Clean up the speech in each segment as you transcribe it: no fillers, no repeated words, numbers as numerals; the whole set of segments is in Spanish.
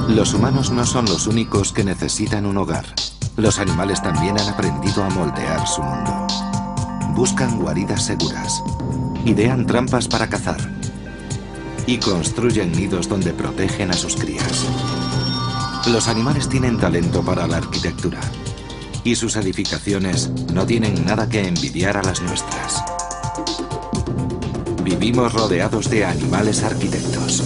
Los humanos no son los únicos que necesitan un hogar. Los animales también han aprendido a moldear su mundo. Buscan guaridas seguras, idean trampas para cazar y construyen nidos donde protegen a sus crías. Los animales tienen talento para la arquitectura y sus edificaciones no tienen nada que envidiar a las nuestras. Vivimos rodeados de animales arquitectos.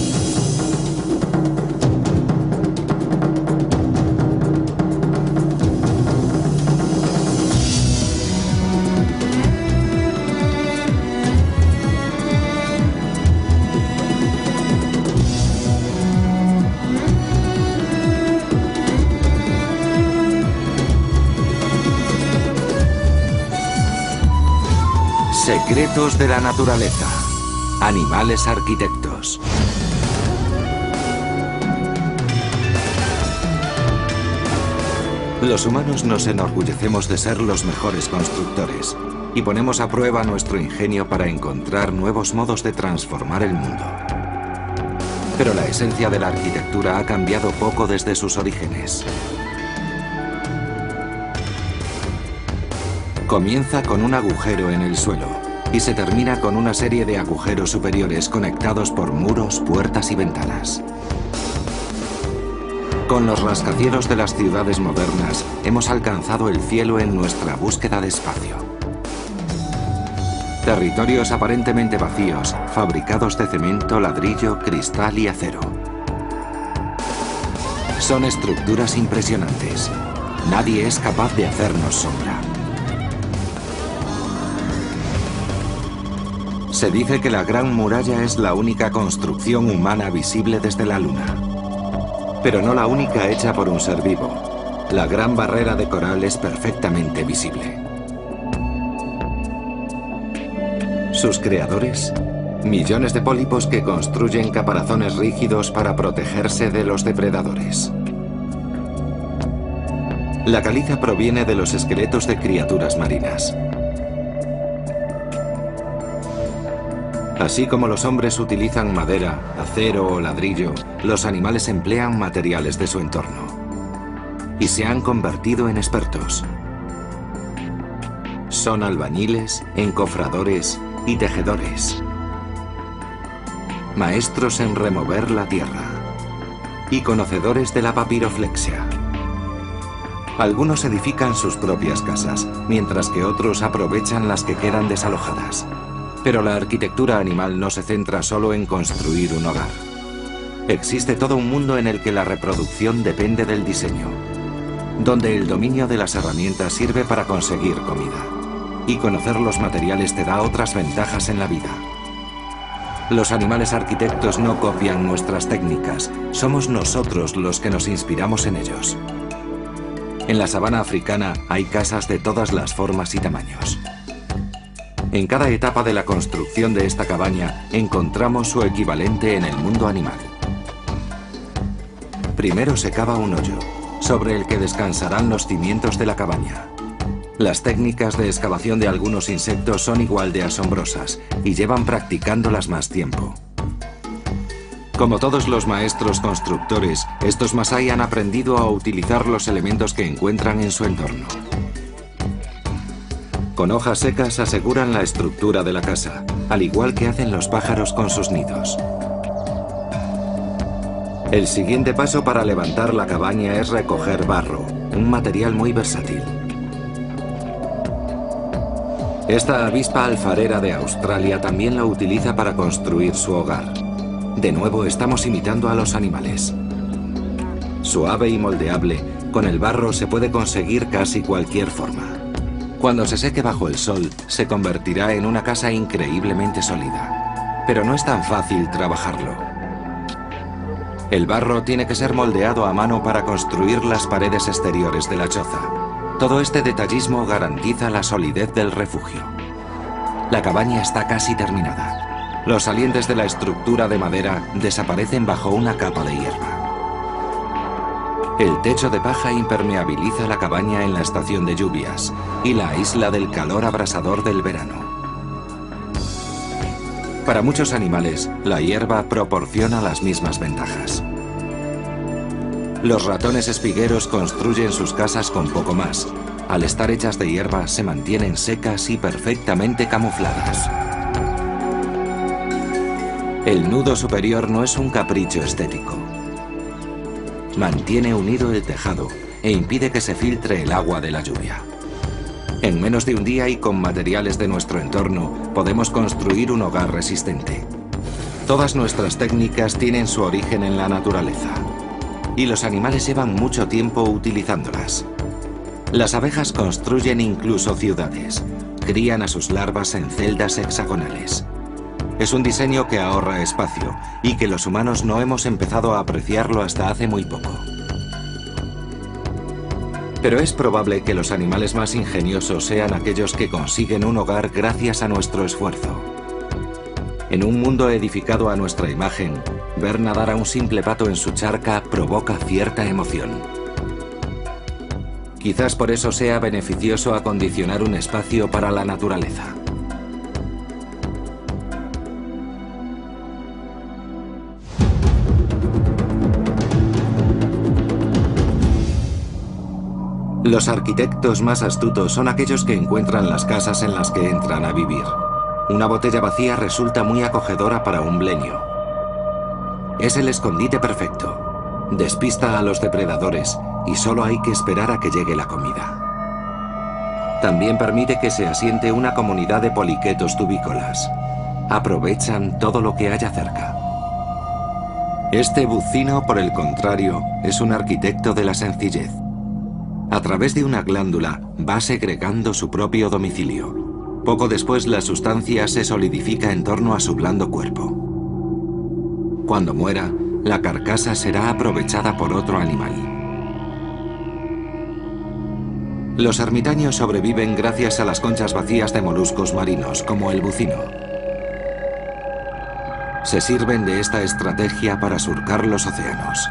Secretos de la naturaleza. Animales arquitectos. Los humanos nos enorgullecemos de ser los mejores constructores y ponemos a prueba nuestro ingenio para encontrar nuevos modos de transformar el mundo. Pero la esencia de la arquitectura ha cambiado poco desde sus orígenes. Comienza con un agujero en el suelo y se termina con una serie de agujeros superiores conectados por muros, puertas y ventanas. Con los rascacielos de las ciudades modernas hemos alcanzado el cielo en nuestra búsqueda de espacio. Territorios aparentemente vacíos, fabricados de cemento, ladrillo, cristal y acero. Son estructuras impresionantes. Nadie es capaz de hacernos sombra. Se dice que la Gran Muralla es la única construcción humana visible desde la Luna. Pero no la única hecha por un ser vivo. La Gran Barrera de Coral es perfectamente visible. Sus creadores, millones de pólipos que construyen caparazones rígidos para protegerse de los depredadores. La caliza proviene de los esqueletos de criaturas marinas. Así como los hombres utilizan madera, acero o ladrillo, los animales emplean materiales de su entorno. Y se han convertido en expertos. Son albañiles, encofradores y tejedores. Maestros en remover la tierra. Y conocedores de la papiroflexia. Algunos edifican sus propias casas, mientras que otros aprovechan las que quedan desalojadas. Pero la arquitectura animal no se centra solo en construir un hogar. Existe todo un mundo en el que la reproducción depende del diseño, donde el dominio de las herramientas sirve para conseguir comida, y conocer los materiales te da otras ventajas en la vida. Los animales arquitectos no copian nuestras técnicas, somos nosotros los que nos inspiramos en ellos. En la sabana africana hay casas de todas las formas y tamaños. En cada etapa de la construcción de esta cabaña encontramos su equivalente en el mundo animal. Primero se cava un hoyo, sobre el que descansarán los cimientos de la cabaña. Las técnicas de excavación de algunos insectos son igual de asombrosas y llevan practicándolas más tiempo. Como todos los maestros constructores, estos masái han aprendido a utilizar los elementos que encuentran en su entorno. Con hojas secas aseguran la estructura de la casa, al igual que hacen los pájaros con sus nidos. El siguiente paso para levantar la cabaña es recoger barro, un material muy versátil. Esta avispa alfarera de Australia también lo utiliza para construir su hogar. De nuevo estamos imitando a los animales. Suave y moldeable, con el barro se puede conseguir casi cualquier forma. Cuando se seque bajo el sol, se convertirá en una casa increíblemente sólida. Pero no es tan fácil trabajarlo. El barro tiene que ser moldeado a mano para construir las paredes exteriores de la choza. Todo este detallismo garantiza la solidez del refugio. La cabaña está casi terminada. Los salientes de la estructura de madera desaparecen bajo una capa de hierba. El techo de paja impermeabiliza la cabaña en la estación de lluvias y la aísla del calor abrasador del verano. Para muchos animales, la hierba proporciona las mismas ventajas. Los ratones espigueros construyen sus casas con poco más. Al estar hechas de hierba, se mantienen secas y perfectamente camufladas. El nudo superior no es un capricho estético. Mantiene unido el tejado e impide que se filtre el agua de la lluvia. En menos de un día y con materiales de nuestro entorno, podemos construir un hogar resistente. Todas nuestras técnicas tienen su origen en la naturaleza. Y los animales llevan mucho tiempo utilizándolas. Las abejas construyen incluso ciudades. Crían a sus larvas en celdas hexagonales. Es un diseño que ahorra espacio y que los humanos no hemos empezado a apreciarlo hasta hace muy poco. Pero es probable que los animales más ingeniosos sean aquellos que consiguen un hogar gracias a nuestro esfuerzo. En un mundo edificado a nuestra imagen, ver nadar a un simple pato en su charca provoca cierta emoción. Quizás por eso sea beneficioso acondicionar un espacio para la naturaleza. Los arquitectos más astutos son aquellos que encuentran las casas en las que entran a vivir. Una botella vacía resulta muy acogedora para un blenio. Es el escondite perfecto. Despista a los depredadores y solo hay que esperar a que llegue la comida. También permite que se asiente una comunidad de poliquetos tubícolas. Aprovechan todo lo que haya cerca. Este bucino, por el contrario, es un arquitecto de la sencillez. A través de una glándula va segregando su propio domicilio. Poco después la sustancia se solidifica en torno a su blando cuerpo. Cuando muera, la carcasa será aprovechada por otro animal. Los ermitaños sobreviven gracias a las conchas vacías de moluscos marinos, como el bucino. Se sirven de esta estrategia para surcar los océanos.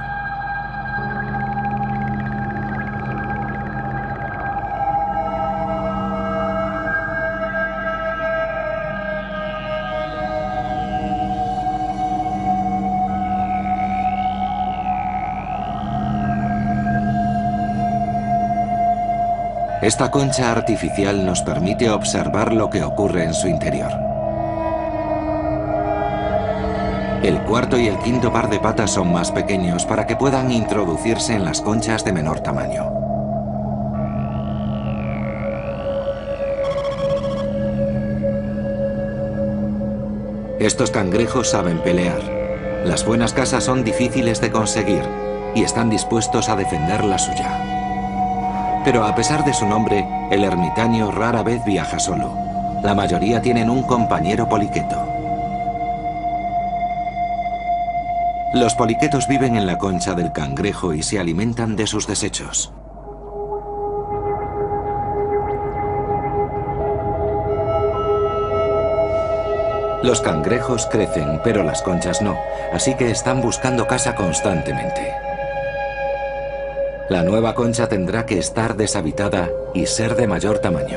Esta concha artificial nos permite observar lo que ocurre en su interior. El cuarto y el quinto par de patas son más pequeños para que puedan introducirse en las conchas de menor tamaño. Estos cangrejos saben pelear. Las buenas casas son difíciles de conseguir y están dispuestos a defender la suya. Pero a pesar de su nombre, el ermitaño rara vez viaja solo. La mayoría tienen un compañero poliqueto. Los poliquetos viven en la concha del cangrejo y se alimentan de sus desechos. Los cangrejos crecen, pero las conchas no, así que están buscando casa constantemente. La nueva concha tendrá que estar deshabitada y ser de mayor tamaño.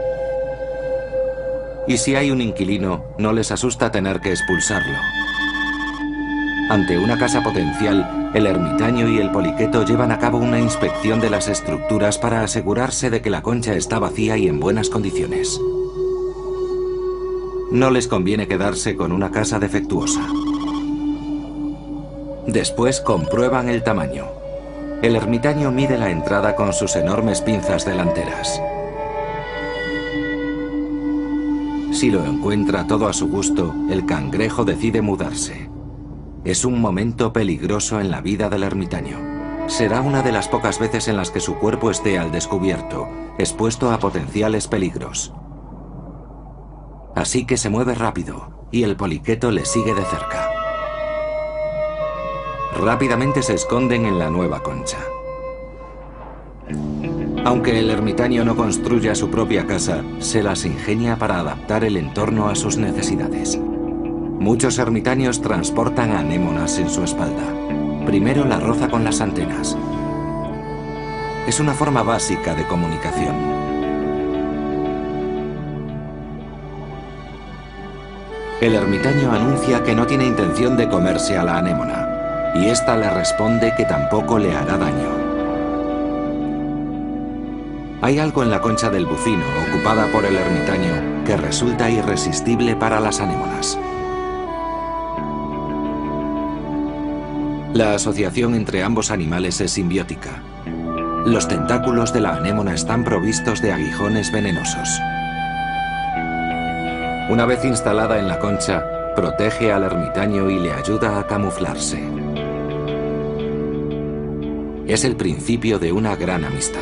Y si hay un inquilino, no les asusta tener que expulsarlo. Ante una casa potencial, el ermitaño y el poliqueto llevan a cabo una inspección de las estructuras para asegurarse de que la concha está vacía y en buenas condiciones. No les conviene quedarse con una casa defectuosa. Después comprueban el tamaño. El ermitaño mide la entrada con sus enormes pinzas delanteras. Si lo encuentra todo a su gusto, el cangrejo decide mudarse. Es un momento peligroso en la vida del ermitaño. Será una de las pocas veces en las que su cuerpo esté al descubierto, expuesto a potenciales peligros. Así que se mueve rápido, y el poliqueto le sigue de cerca. Rápidamente se esconden en la nueva concha. Aunque el ermitaño no construya su propia casa, se las ingenia para adaptar el entorno a sus necesidades. Muchos ermitaños transportan anémonas en su espalda. Primero la roza con las antenas. Es una forma básica de comunicación. El ermitaño anuncia que no tiene intención de comerse a la anémona. y ésta le responde que tampoco le hará daño. Hay algo en la concha del bucino, ocupada por el ermitaño, que resulta irresistible para las anémonas. La asociación entre ambos animales es simbiótica. Los tentáculos de la anémona están provistos de aguijones venenosos. Una vez instalada en la concha, protege al ermitaño y le ayuda a camuflarse. Es el principio de una gran amistad.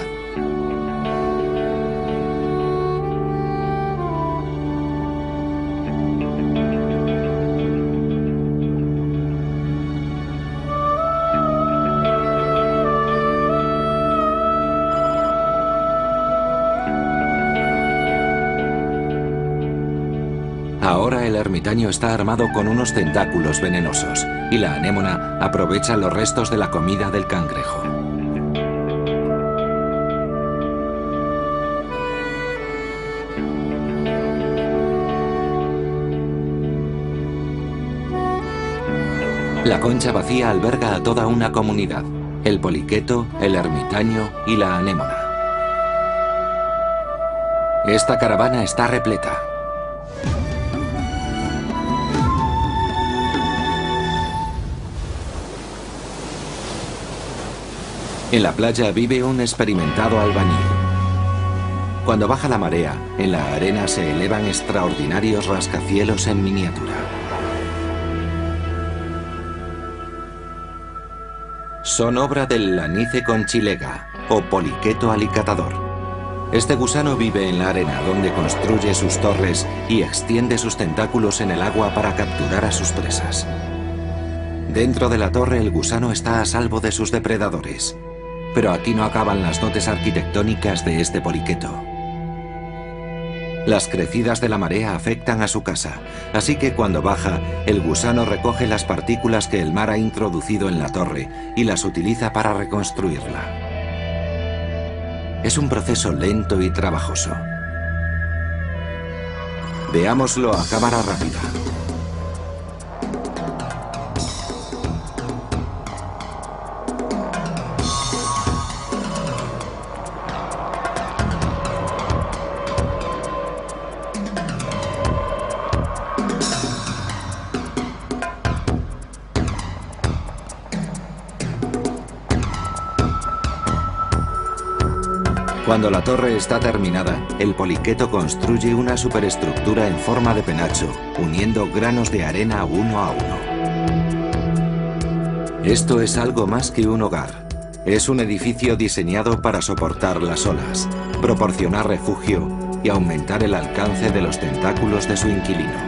Ahora el ermitaño está armado con unos tentáculos venenosos y la anémona aprovecha los restos de la comida del cangrejo. La concha vacía alberga a toda una comunidad: el poliqueto, el ermitaño y la anémona. Esta caravana está repleta. En la playa vive un experimentado albañil. Cuando baja la marea, en la arena se elevan extraordinarios rascacielos en miniatura. Son obra del lanice conchilega, o poliqueto alicatador. Este gusano vive en la arena, donde construye sus torres y extiende sus tentáculos en el agua para capturar a sus presas. Dentro de la torre, el gusano está a salvo de sus depredadores. Pero aquí no acaban las dotes arquitectónicas de este poliqueto. Las crecidas de la marea afectan a su casa, así que cuando baja, el gusano recoge las partículas que el mar ha introducido en la torre y las utiliza para reconstruirla. Es un proceso lento y trabajoso. Veámoslo a cámara rápida. Cuando la torre está terminada, el poliqueto construye una superestructura en forma de penacho, uniendo granos de arena uno a uno. Esto es algo más que un hogar. Es un edificio diseñado para soportar las olas, proporcionar refugio y aumentar el alcance de los tentáculos de su inquilino.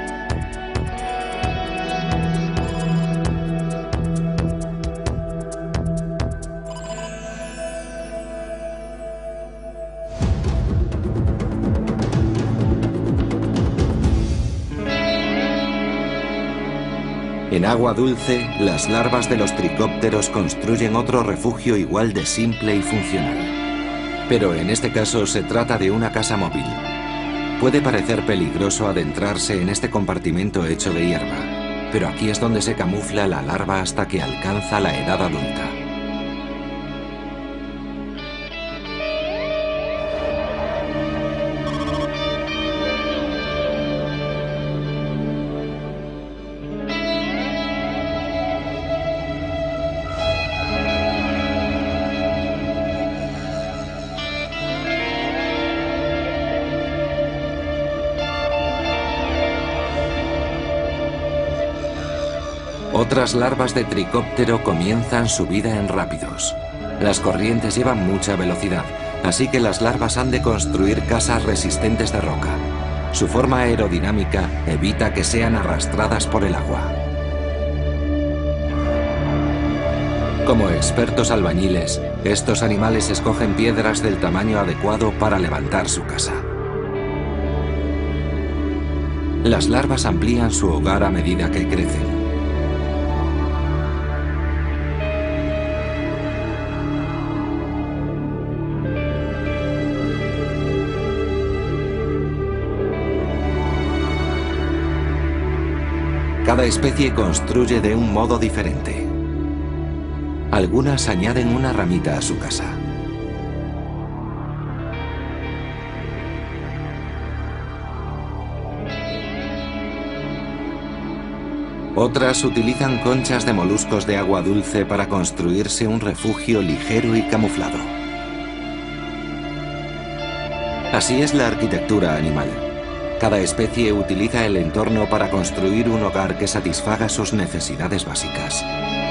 En agua dulce, las larvas de los tricópteros construyen otro refugio igual de simple y funcional. Pero en este caso se trata de una casa móvil. Puede parecer peligroso adentrarse en este compartimento hecho de hierba, pero aquí es donde se camufla la larva hasta que alcanza la edad adulta. Otras larvas de tricóptero comienzan su vida en rápidos. Las corrientes llevan mucha velocidad, así que las larvas han de construir casas resistentes de roca. Su forma aerodinámica evita que sean arrastradas por el agua. Como expertos albañiles, estos animales escogen piedras del tamaño adecuado para levantar su casa. Las larvas amplían su hogar a medida que crecen. Cada especie construye de un modo diferente. Algunas añaden una ramita a su casa. Otras utilizan conchas de moluscos de agua dulce para construirse un refugio ligero y camuflado. Así es la arquitectura animal. Cada especie utiliza el entorno para construir un hogar que satisfaga sus necesidades básicas.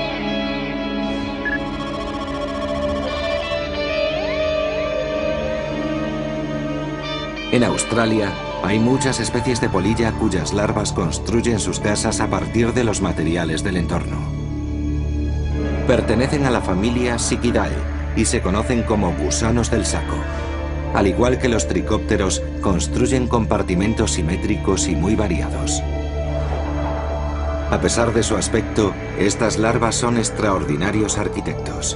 En Australia, hay muchas especies de polilla cuyas larvas construyen sus casas a partir de los materiales del entorno. Pertenecen a la familia Sicidae y se conocen como gusanos del saco. Al igual que los tricópteros, construyen compartimentos simétricos y muy variados. A pesar de su aspecto, estas larvas son extraordinarios arquitectos.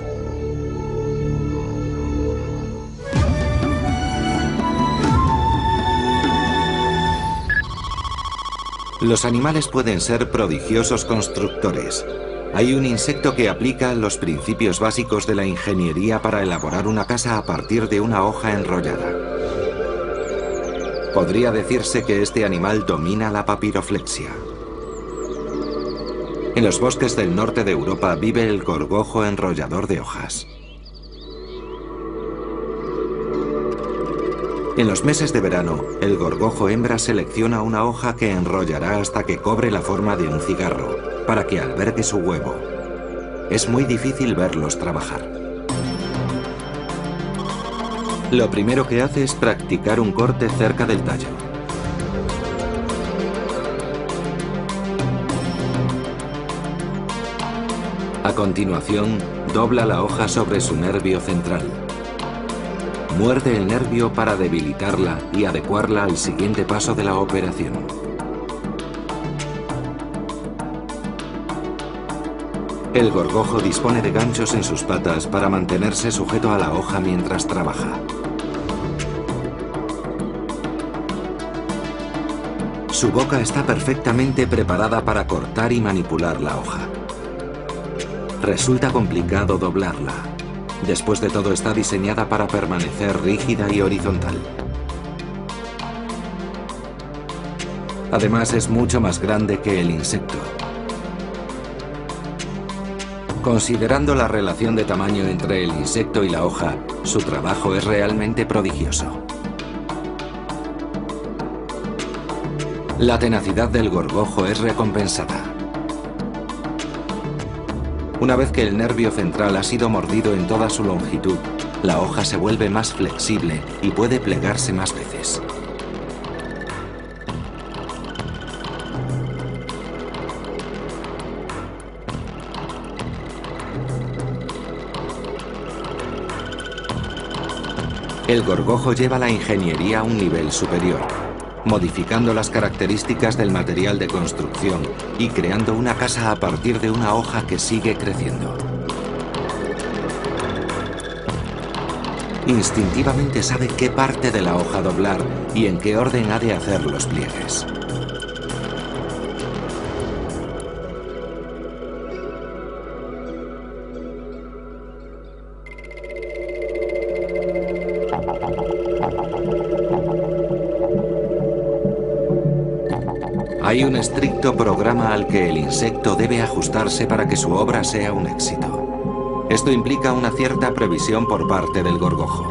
Los animales pueden ser prodigiosos constructores. Hay un insecto que aplica los principios básicos de la ingeniería para elaborar una casa a partir de una hoja enrollada. Podría decirse que este animal domina la papiroflexia. En los bosques del norte de Europa vive el gorgojo enrollador de hojas. En los meses de verano, el gorgojo hembra selecciona una hoja que enrollará hasta que cobre la forma de un cigarro, para que albergue su huevo. Es muy difícil verlos trabajar. Lo primero que hace es practicar un corte cerca del tallo. A continuación, dobla la hoja sobre su nervio central. Muerde el nervio para debilitarla y adecuarla al siguiente paso de la operación. El gorgojo dispone de ganchos en sus patas para mantenerse sujeto a la hoja mientras trabaja. Su boca está perfectamente preparada para cortar y manipular la hoja. Resulta complicado doblarla. Después de todo, está diseñada para permanecer rígida y horizontal. Además, es mucho más grande que el insecto. Considerando la relación de tamaño entre el insecto y la hoja, su trabajo es realmente prodigioso. La tenacidad del gorgojo es recompensada. Una vez que el nervio central ha sido mordido en toda su longitud, la hoja se vuelve más flexible y puede plegarse más veces. El gorgojo lleva la ingeniería a un nivel superior, modificando las características del material de construcción y creando una casa a partir de una hoja que sigue creciendo. Instintivamente sabe qué parte de la hoja doblar y en qué orden ha de hacer los pliegues. Hay un estricto programa al que el insecto debe ajustarse para que su obra sea un éxito. Esto implica una cierta previsión por parte del gorgojo.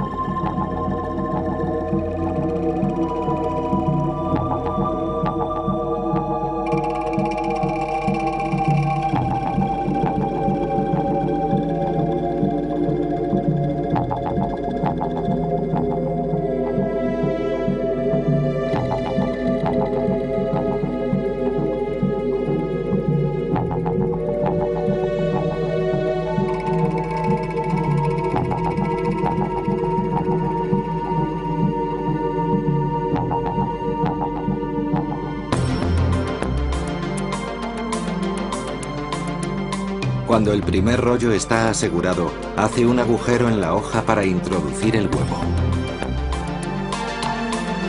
Cuando el primer rollo está asegurado, hace un agujero en la hoja para introducir el huevo.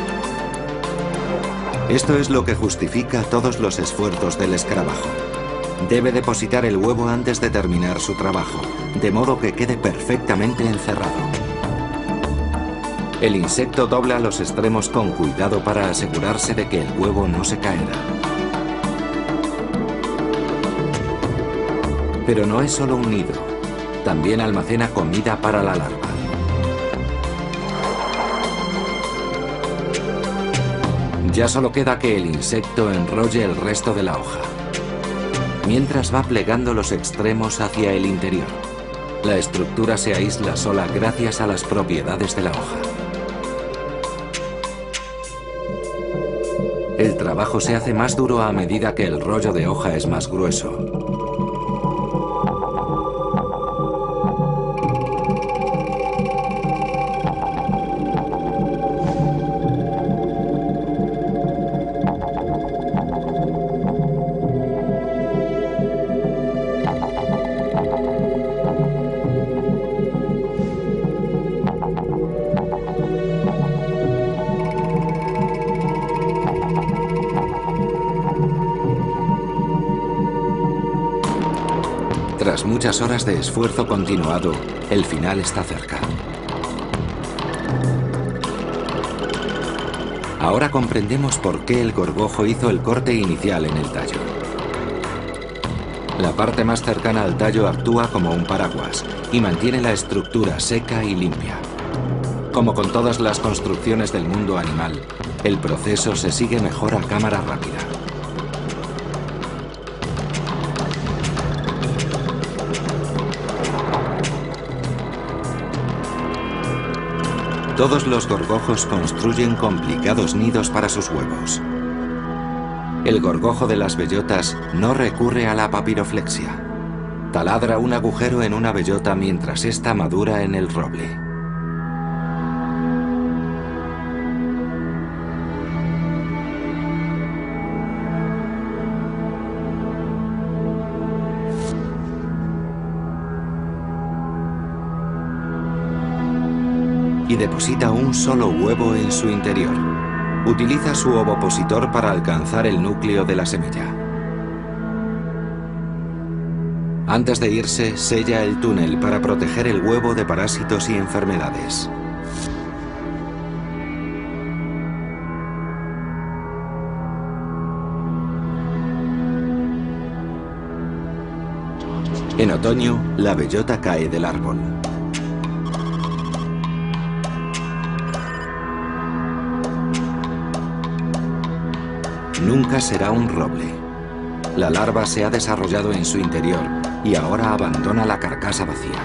Esto es lo que justifica todos los esfuerzos del escarabajo. Debe depositar el huevo antes de terminar su trabajo, de modo que quede perfectamente encerrado. El insecto dobla los extremos con cuidado para asegurarse de que el huevo no se caerá. Pero no es solo un nido, también almacena comida para la larva. Ya solo queda que el insecto enrolle el resto de la hoja, mientras va plegando los extremos hacia el interior. La estructura se aísla sola gracias a las propiedades de la hoja. El trabajo se hace más duro a medida que el rollo de hoja es más grueso. Tras muchas horas de esfuerzo continuado, el final está cerca. Ahora comprendemos por qué el gorgojo hizo el corte inicial en el tallo. La parte más cercana al tallo actúa como un paraguas y mantiene la estructura seca y limpia. Como con todas las construcciones del mundo animal, el proceso se sigue mejor a cámara rápida. Todos los gorgojos construyen complicados nidos para sus huevos. El gorgojo de las bellotas no recurre a la papiroflexia. Taladra un agujero en una bellota mientras ésta madura en el roble. Y deposita un solo huevo en su interior. Utiliza su ovopositor para alcanzar el núcleo de la semilla. Antes de irse, sella el túnel para proteger el huevo de parásitos y enfermedades. En otoño, la bellota cae del árbol. Nunca será un roble. La larva se ha desarrollado en su interior y ahora abandona la carcasa vacía.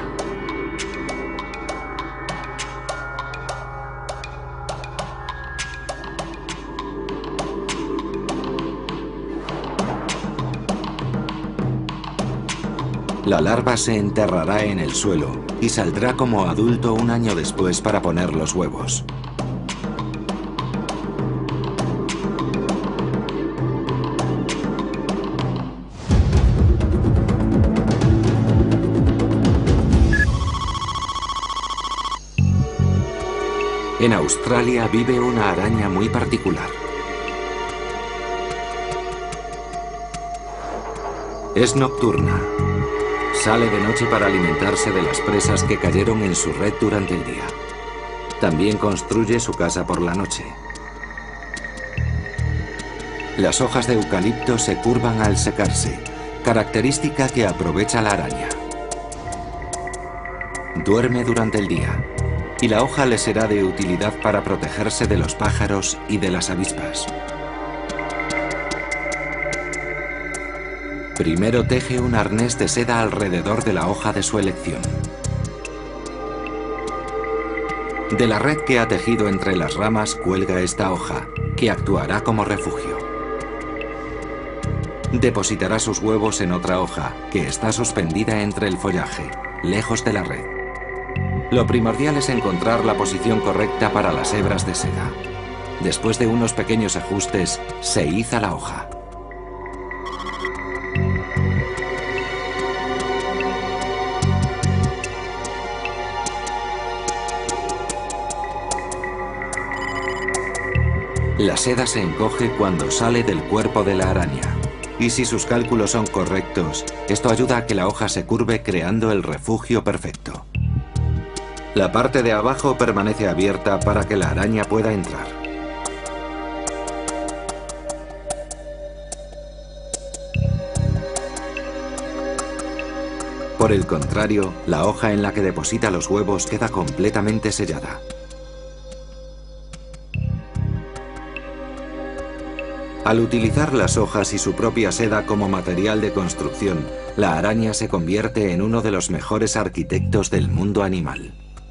La larva se enterrará en el suelo y saldrá como adulto un año después para poner los huevos. En Australia vive una araña muy particular. Es nocturna. Sale de noche para alimentarse de las presas que cayeron en su red durante el día. También construye su casa por la noche. Las hojas de eucalipto se curvan al secarse, característica que aprovecha la araña. Duerme durante el día, y la hoja le será de utilidad para protegerse de los pájaros y de las avispas. Primero teje un arnés de seda alrededor de la hoja de su elección. De la red que ha tejido entre las ramas cuelga esta hoja, que actuará como refugio. Depositará sus huevos en otra hoja, que está suspendida entre el follaje, lejos de la red. Lo primordial es encontrar la posición correcta para las hebras de seda. Después de unos pequeños ajustes, se iza la hoja. La seda se encoge cuando sale del cuerpo de la araña. Y si sus cálculos son correctos, esto ayuda a que la hoja se curve creando el refugio perfecto. La parte de abajo permanece abierta para que la araña pueda entrar. Por el contrario, la hoja en la que deposita los huevos queda completamente sellada. Al utilizar las hojas y su propia seda como material de construcción, la araña se convierte en uno de los mejores arquitectos del mundo animal.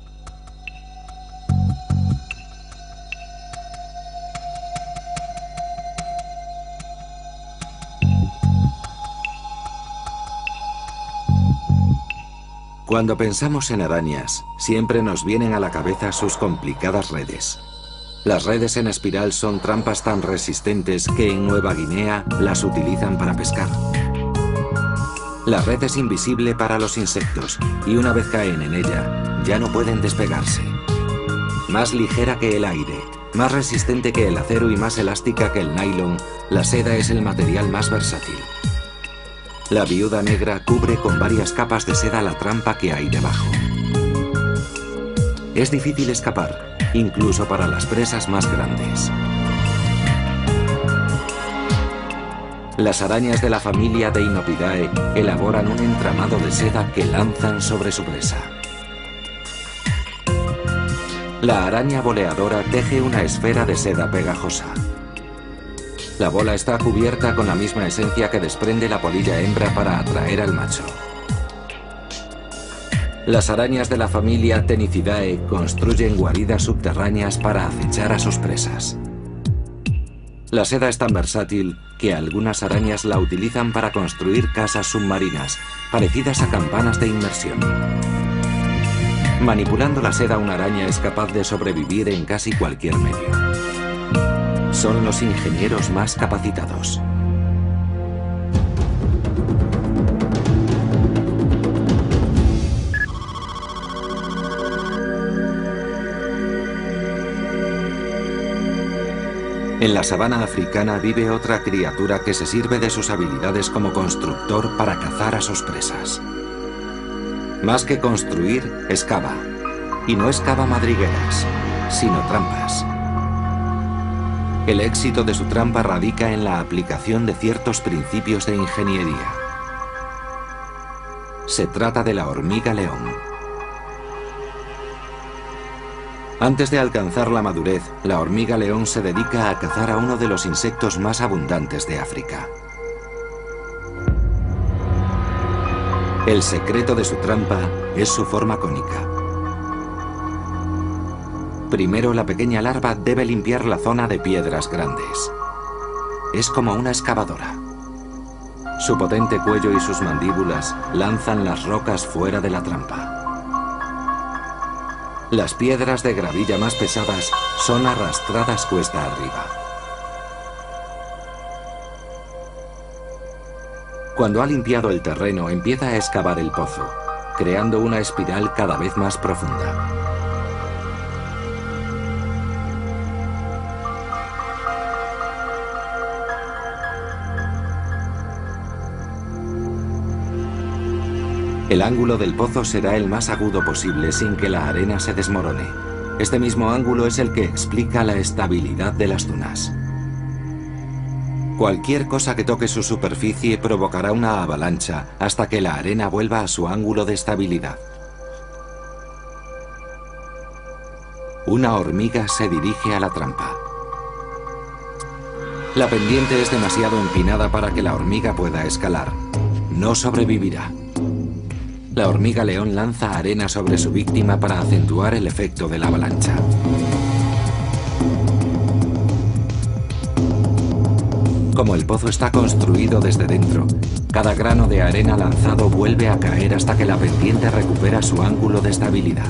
Cuando pensamos en arañas, siempre nos vienen a la cabeza sus complicadas redes. Las redes en espiral son trampas tan resistentes que en Nueva Guinea las utilizan para pescar. La red es invisible para los insectos y una vez caen en ella, ya no pueden despegarse. Más ligera que el aire, más resistente que el acero y más elástica que el nylon, la seda es el material más versátil. La viuda negra cubre con varias capas de seda la trampa que hay debajo. Es difícil escapar, incluso para las presas más grandes. Las arañas de la familia Deinopidae elaboran un entramado de seda que lanzan sobre su presa. La araña boleadora teje una esfera de seda pegajosa. La bola está cubierta con la misma esencia que desprende la polilla hembra para atraer al macho. Las arañas de la familia Ctenizidae construyen guaridas subterráneas para acechar a sus presas. La seda es tan versátil que algunas arañas la utilizan para construir casas submarinas, parecidas a campanas de inmersión. Manipulando la seda, una araña es capaz de sobrevivir en casi cualquier medio. Son los ingenieros más capacitados. En la sabana africana vive otra criatura que se sirve de sus habilidades como constructor para cazar a sus presas. Más que construir, excava. Y no excava madrigueras, sino trampas. El éxito de su trampa radica en la aplicación de ciertos principios de ingeniería. Se trata de la hormiga león. Antes de alcanzar la madurez, la hormiga león se dedica a cazar a uno de los insectos más abundantes de África. El secreto de su trampa es su forma cónica. Primero, la pequeña larva debe limpiar la zona de piedras grandes. Es como una excavadora. Su potente cuello y sus mandíbulas lanzan las rocas fuera de la trampa. Las piedras de gravilla más pesadas son arrastradas cuesta arriba. Cuando ha limpiado el terreno, empieza a excavar el pozo, creando una espiral cada vez más profunda. El ángulo del pozo será el más agudo posible sin que la arena se desmorone. Este mismo ángulo es el que explica la estabilidad de las dunas. Cualquier cosa que toque su superficie provocará una avalancha hasta que la arena vuelva a su ángulo de estabilidad. Una hormiga se dirige a la trampa. La pendiente es demasiado empinada para que la hormiga pueda escalar. No sobrevivirá. La hormiga león lanza arena sobre su víctima para acentuar el efecto de la avalancha. Como el pozo está construido desde dentro, cada grano de arena lanzado vuelve a caer hasta que la pendiente recupera su ángulo de estabilidad.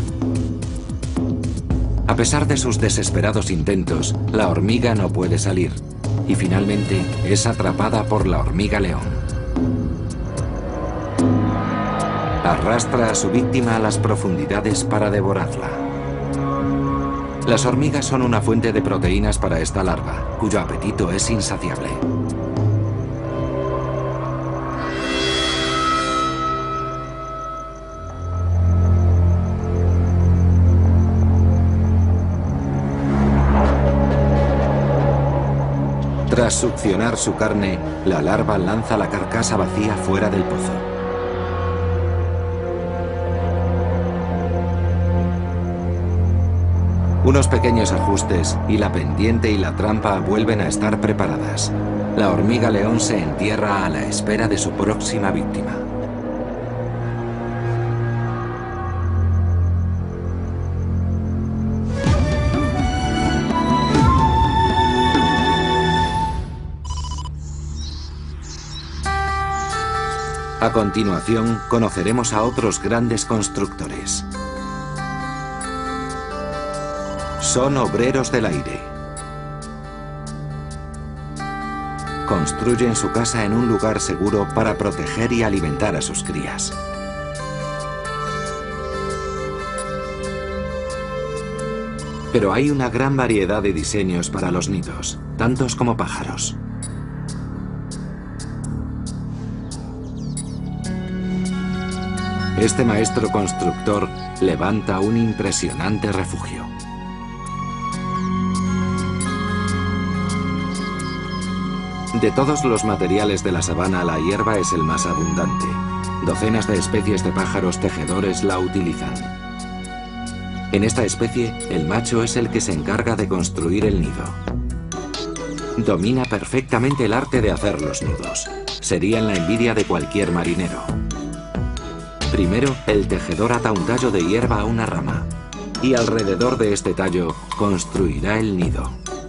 A pesar de sus desesperados intentos, la hormiga no puede salir y finalmente es atrapada por la hormiga león. Arrastra a su víctima a las profundidades para devorarla. Las hormigas son una fuente de proteínas para esta larva, cuyo apetito es insaciable. Tras succionar su carne, la larva lanza la carcasa vacía fuera del pozo. Unos pequeños ajustes y la pendiente y la trampa vuelven a estar preparadas. La hormiga león se entierra a la espera de su próxima víctima. A continuación, conoceremos a otros grandes constructores. Son obreros del aire. Construyen su casa en un lugar seguro para proteger y alimentar a sus crías. Pero hay una gran variedad de diseños para los nidos, tantos como pájaros. Este maestro constructor levanta un impresionante refugio. De todos los materiales de la sabana, la hierba es el más abundante. Docenas de especies de pájaros tejedores la utilizan. En esta especie, el macho es el que se encarga de construir el nido. Domina perfectamente el arte de hacer los nudos. Serían la envidia de cualquier marinero. Primero, el tejedor ata un tallo de hierba a una rama y alrededor de este tallo construirá el nido.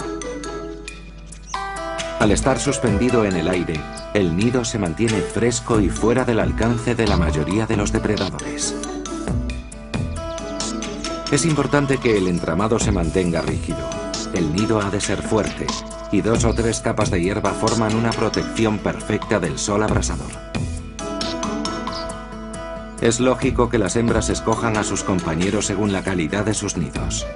Al estar suspendido en el aire, el nido se mantiene fresco y fuera del alcance de la mayoría de los depredadores. Es importante que el entramado se mantenga rígido. El nido ha de ser fuerte y 2 o 3 capas de hierba forman una protección perfecta del sol abrasador. Es lógico que las hembras escojan a sus compañeros según la calidad de sus nidos.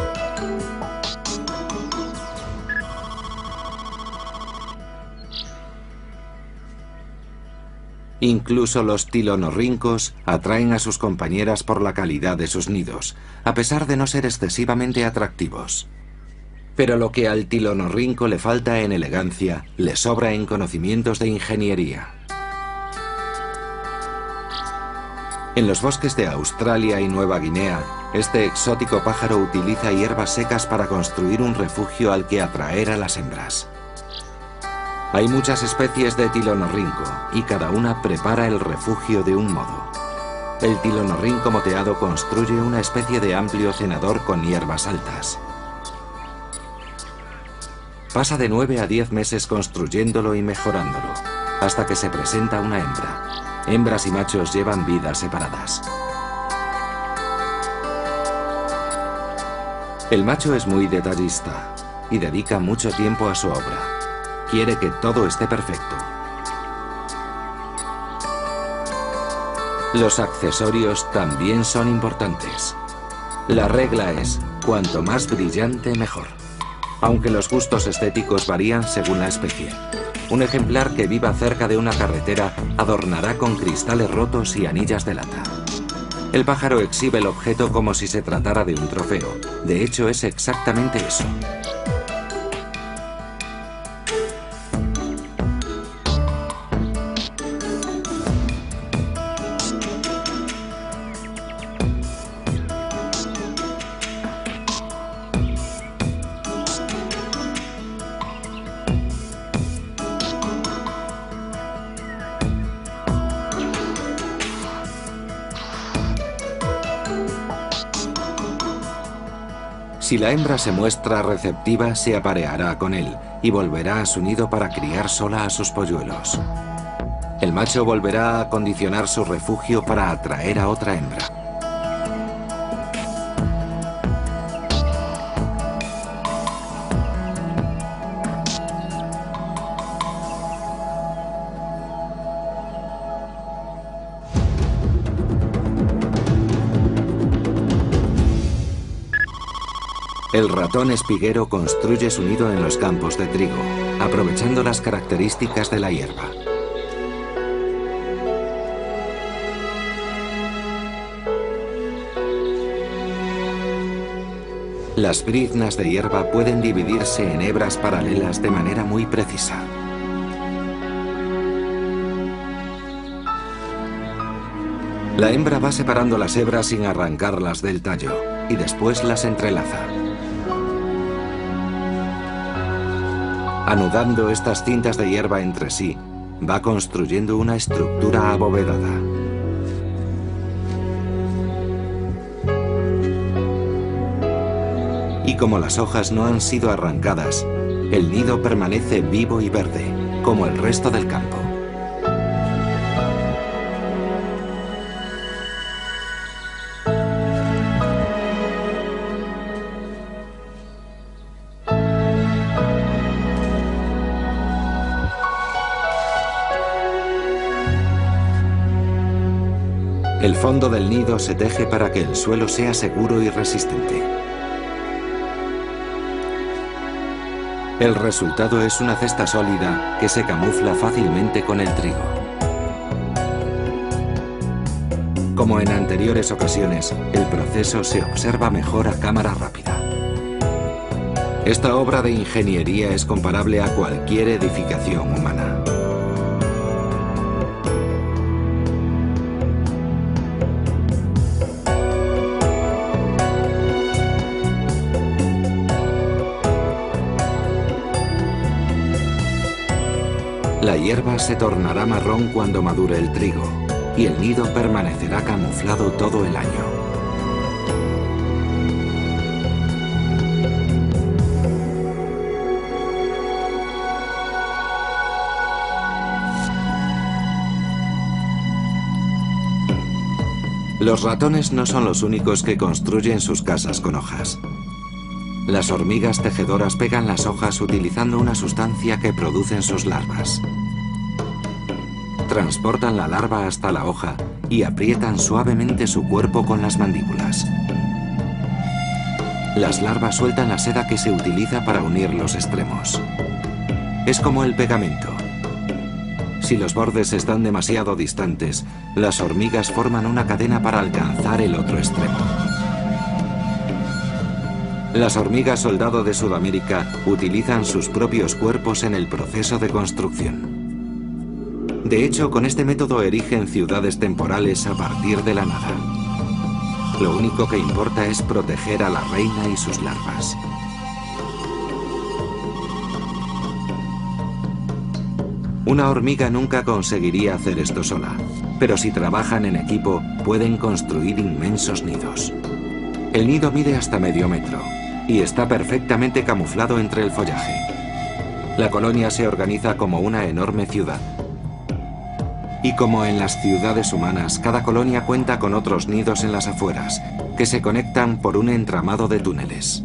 Incluso los tilonorrincos atraen a sus compañeras por la calidad de sus nidos, a pesar de no ser excesivamente atractivos. Pero lo que al tilonorrinco le falta en elegancia, le sobra en conocimientos de ingeniería. En los bosques de Australia y Nueva Guinea, este exótico pájaro utiliza hierbas secas para construir un refugio al que atraer a las hembras. Hay muchas especies de tilonorrinco y cada una prepara el refugio de un modo. El tilonorrinco moteado construye una especie de amplio cenador con hierbas altas. Pasa de 9 a 10 meses construyéndolo y mejorándolo, hasta que se presenta una hembra. Hembras y machos llevan vidas separadas. El macho es muy detallista y dedica mucho tiempo a su obra. Quiere que todo esté perfecto. Los accesorios también son importantes. La regla es, cuanto más brillante, mejor. Aunque los gustos estéticos varían según la especie. Un ejemplar que viva cerca de una carretera adornará con cristales rotos y anillas de lata. El pájaro exhibe el objeto como si se tratara de un trofeo. De hecho, es exactamente eso. Si la hembra se muestra receptiva, se apareará con él y volverá a su nido para criar sola a sus polluelos. El macho volverá a acondicionar su refugio para atraer a otra hembra. El ratón espiguero construye su nido en los campos de trigo, aprovechando las características de la hierba. Las briznas de hierba pueden dividirse en hebras paralelas de manera muy precisa. La hembra va separando las hebras sin arrancarlas del tallo y después las entrelaza. Anudando estas cintas de hierba entre sí, va construyendo una estructura abovedada. Y como las hojas no han sido arrancadas, el nido permanece vivo y verde, como el resto del campo. El fondo del nido se teje para que el suelo sea seguro y resistente. El resultado es una cesta sólida que se camufla fácilmente con el trigo. Como en anteriores ocasiones, el proceso se observa mejor a cámara rápida. Esta obra de ingeniería es comparable a cualquier edificación humana. La hierba se tornará marrón cuando madure el trigo y el nido permanecerá camuflado todo el año. Los ratones no son los únicos que construyen sus casas con hojas. Las hormigas tejedoras pegan las hojas utilizando una sustancia que producen sus larvas. Transportan la larva hasta la hoja y aprietan suavemente su cuerpo con las mandíbulas. Las larvas sueltan la seda que se utiliza para unir los extremos. Es como el pegamento. Si los bordes están demasiado distantes, las hormigas forman una cadena para alcanzar el otro extremo. Las hormigas soldado de Sudamérica utilizan sus propios cuerpos en el proceso de construcción. De hecho, con este método erigen ciudades temporales a partir de la nada. Lo único que importa es proteger a la reina y sus larvas. Una hormiga nunca conseguiría hacer esto sola, pero si trabajan en equipo pueden construir inmensos nidos. El nido mide hasta medio metro y está perfectamente camuflado entre el follaje. La colonia se organiza como una enorme ciudad. Y como en las ciudades humanas, cada colonia cuenta con otros nidos en las afueras, que se conectan por un entramado de túneles.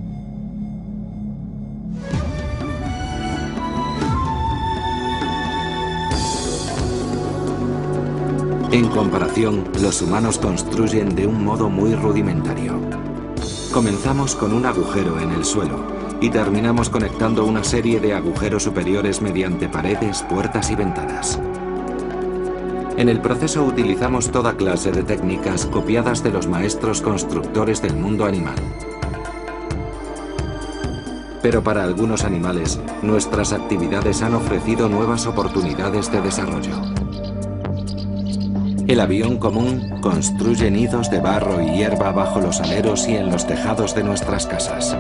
En comparación, los humanos construyen de un modo muy rudimentario. Comenzamos con un agujero en el suelo y terminamos conectando una serie de agujeros superiores mediante paredes, puertas y ventanas. En el proceso utilizamos toda clase de técnicas copiadas de los maestros constructores del mundo animal. Pero para algunos animales, nuestras actividades han ofrecido nuevas oportunidades de desarrollo. El avión común construye nidos de barro y hierba bajo los aleros y en los tejados de nuestras casas.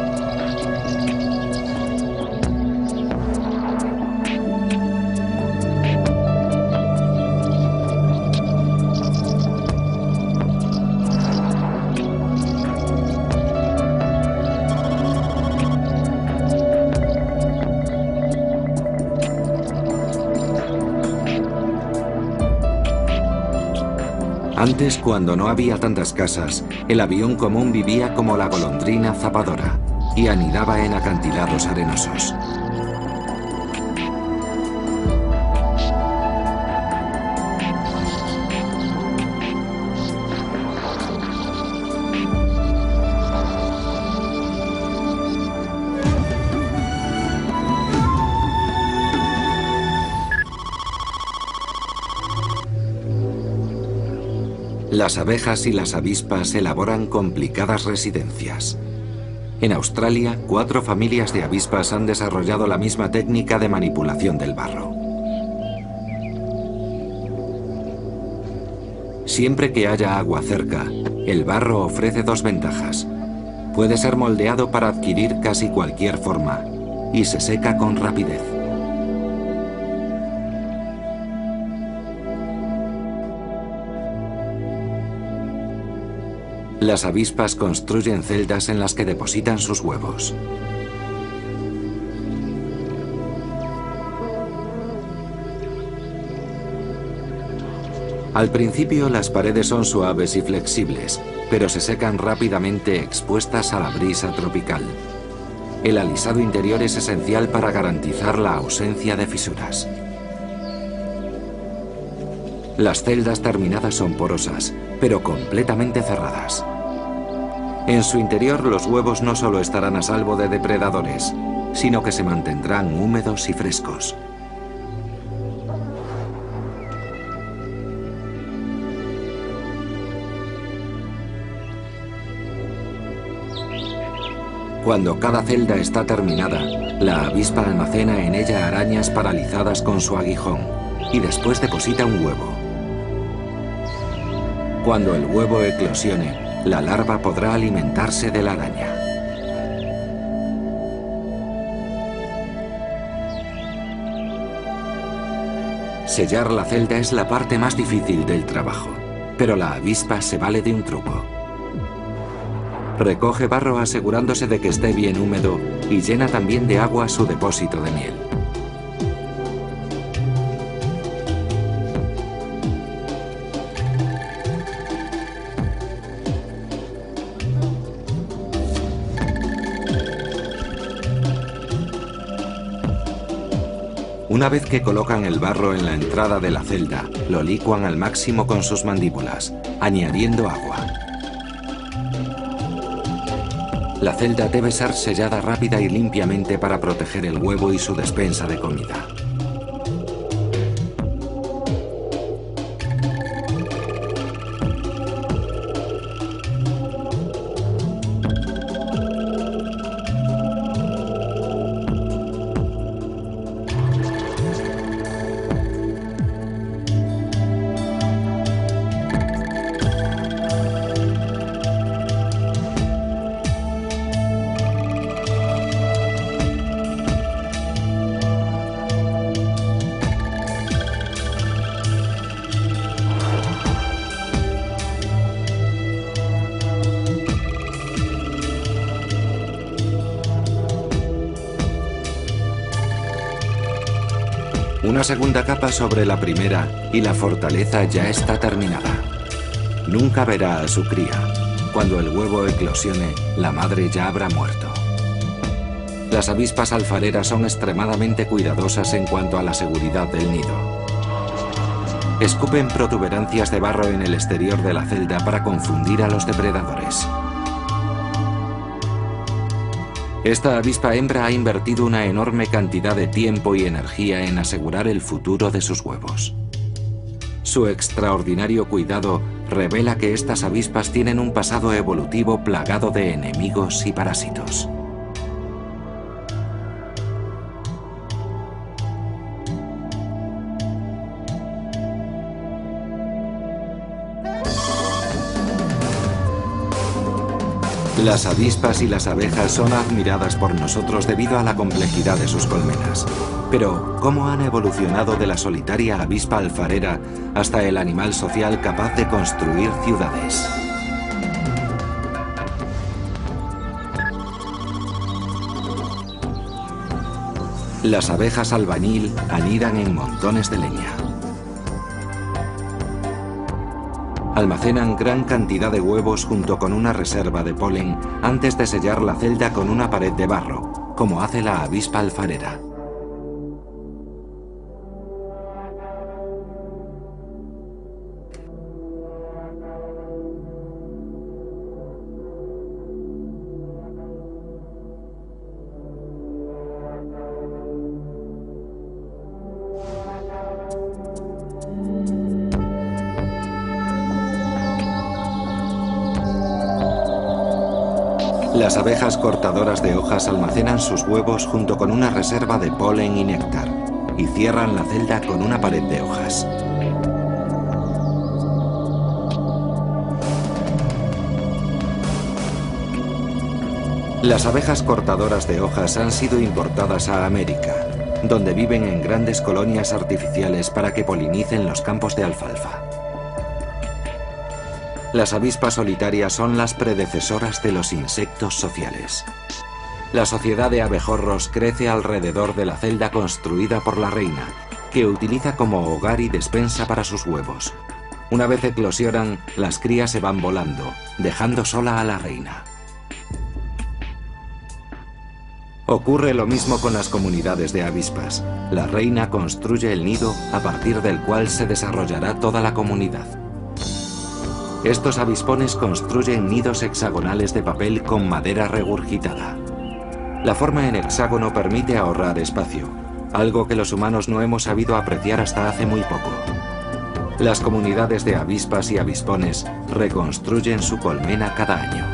Antes, cuando no había tantas casas, el avión común vivía como la golondrina zapadora y anidaba en acantilados arenosos. Las abejas y las avispas elaboran complicadas residencias. En Australia, 4 familias de avispas han desarrollado la misma técnica de manipulación del barro. Siempre que haya agua cerca, el barro ofrece 2 ventajas. Puede ser moldeado para adquirir casi cualquier forma y se seca con rapidez. Las avispas construyen celdas en las que depositan sus huevos. Al principio las paredes son suaves y flexibles, pero se secan rápidamente expuestas a la brisa tropical. El alisado interior es esencial para garantizar la ausencia de fisuras. Las celdas terminadas son porosas, pero completamente cerradas. En su interior los huevos no solo estarán a salvo de depredadores, sino que se mantendrán húmedos y frescos. Cuando cada celda está terminada, la avispa almacena en ella arañas paralizadas con su aguijón y después deposita un huevo. Cuando el huevo eclosione, la larva podrá alimentarse de la araña. Sellar la celda es la parte más difícil del trabajo, pero la avispa se vale de un truco. Recoge barro asegurándose de que esté bien húmedo y llena también de agua su depósito de miel. Una vez que colocan el barro en la entrada de la celda, lo licuan al máximo con sus mandíbulas, añadiendo agua. La celda debe ser sellada rápida y limpiamente para proteger el huevo y su despensa de comida. Una segunda capa sobre la primera y la fortaleza ya está terminada. Nunca verá a su cría. Cuando el huevo eclosione, la madre ya habrá muerto. Las avispas alfareras son extremadamente cuidadosas en cuanto a la seguridad del nido. Escupen protuberancias de barro en el exterior de la celda para confundir a los depredadores. Esta avispa hembra ha invertido una enorme cantidad de tiempo y energía en asegurar el futuro de sus huevos. Su extraordinario cuidado revela que estas avispas tienen un pasado evolutivo plagado de enemigos y parásitos. Las avispas y las abejas son admiradas por nosotros debido a la complejidad de sus colmenas. Pero, ¿cómo han evolucionado de la solitaria avispa alfarera hasta el animal social capaz de construir ciudades? Las abejas albañil anidan en montones de leña. Almacenan gran cantidad de huevos junto con una reserva de polen antes de sellar la celda con una pared de barro, como hace la avispa alfarera. Las abejas cortadoras de hojas almacenan sus huevos junto con una reserva de polen y néctar y cierran la celda con una pared de hojas. Las abejas cortadoras de hojas han sido importadas a América, donde viven en grandes colonias artificiales para que polinicen los campos de alfalfa. Las avispas solitarias son las predecesoras de los insectos sociales. La sociedad de abejorros crece alrededor de la celda construida por la reina, que utiliza como hogar y despensa para sus huevos. Una vez eclosionan, las crías se van volando, dejando sola a la reina. Ocurre lo mismo con las comunidades de avispas. La reina construye el nido a partir del cual se desarrollará toda la comunidad. Estos avispones construyen nidos hexagonales de papel con madera regurgitada. La forma en hexágono permite ahorrar espacio, algo que los humanos no hemos sabido apreciar hasta hace muy poco. Las comunidades de avispas y avispones reconstruyen su colmena cada año.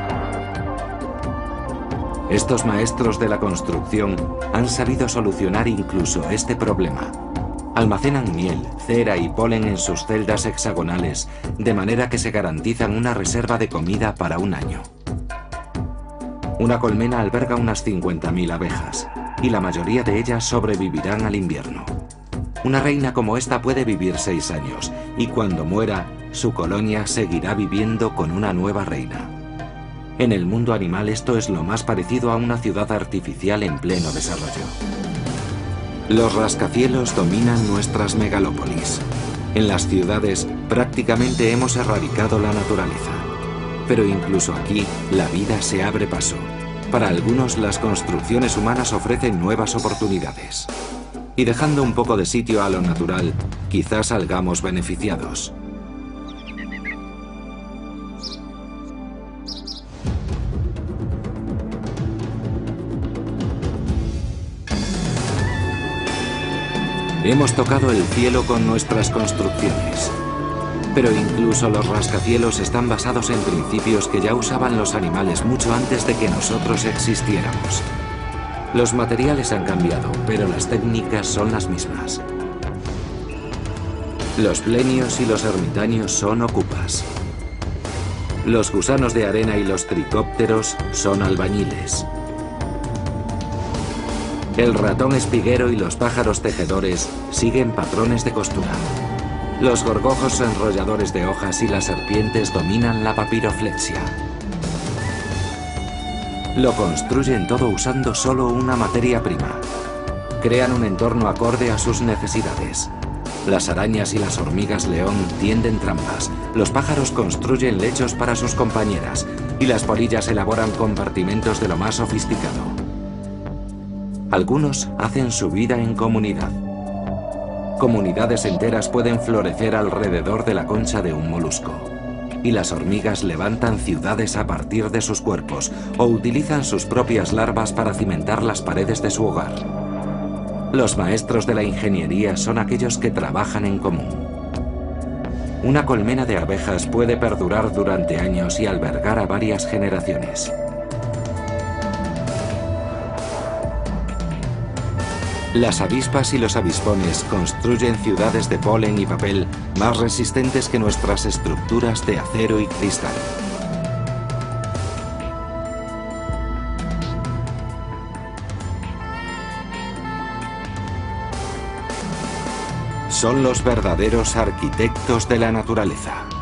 Estos maestros de la construcción han sabido solucionar incluso este problema. Almacenan miel, cera y polen en sus celdas hexagonales, de manera que se garantizan una reserva de comida para un año. Una colmena alberga unas 50.000 abejas, y la mayoría de ellas sobrevivirán al invierno. Una reina como esta puede vivir 6 años, y cuando muera, su colonia seguirá viviendo con una nueva reina. En el mundo animal esto es lo más parecido a una ciudad artificial en pleno desarrollo. Los rascacielos dominan nuestras megalópolis. En las ciudades prácticamente hemos erradicado la naturaleza. Pero incluso aquí la vida se abre paso. Para algunos las construcciones humanas ofrecen nuevas oportunidades. Y dejando un poco de sitio a lo natural, quizás salgamos beneficiados. Hemos tocado el cielo con nuestras construcciones. Pero incluso los rascacielos están basados en principios que ya usaban los animales mucho antes de que nosotros existiéramos. Los materiales han cambiado, pero las técnicas son las mismas. Los plenios y los ermitaños son ocupas. Los gusanos de arena y los tricópteros son albañiles. El ratón espiguero y los pájaros tejedores siguen patrones de costura. Los gorgojos enrolladores de hojas y las serpientes dominan la papiroflexia. Lo construyen todo usando solo una materia prima. Crean un entorno acorde a sus necesidades. Las arañas y las hormigas león tienden trampas. Los pájaros construyen lechos para sus compañeras y las polillas elaboran compartimentos de lo más sofisticado. Algunos hacen su vida en comunidad. Comunidades enteras pueden florecer alrededor de la concha de un molusco. Y las hormigas levantan ciudades a partir de sus cuerpos o utilizan sus propias larvas para cimentar las paredes de su hogar. Los maestros de la ingeniería son aquellos que trabajan en común. Una colmena de abejas puede perdurar durante años y albergar a varias generaciones. Las avispas y los avispones construyen ciudades de polen y papel más resistentes que nuestras estructuras de acero y cristal. Son los verdaderos arquitectos de la naturaleza.